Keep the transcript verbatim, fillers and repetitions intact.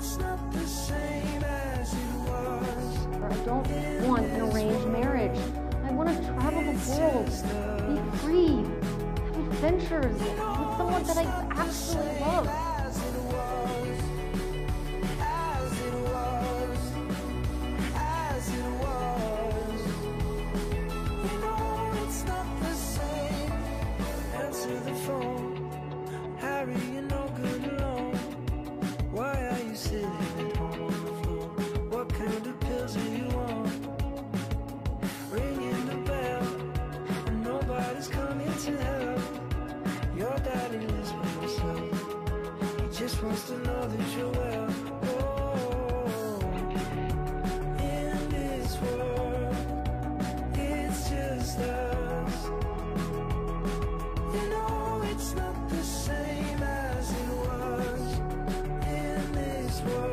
it's not the same as it was. I don't want an arranged marriage. I want to travel the world, be free, have adventures with someone that I actually love. As it was, as it was, as it was. You know it's not the same. Answer the phone, Harry, you're no good alone. Why are you sitting at home on the floor? What kind of pills are you on? Ringing the bell, and nobody's coming to help. Your daddy lives by himself. He just wants to know that you're well. Oh, in this world, it's just us. You know it's not the same as it was. In this world.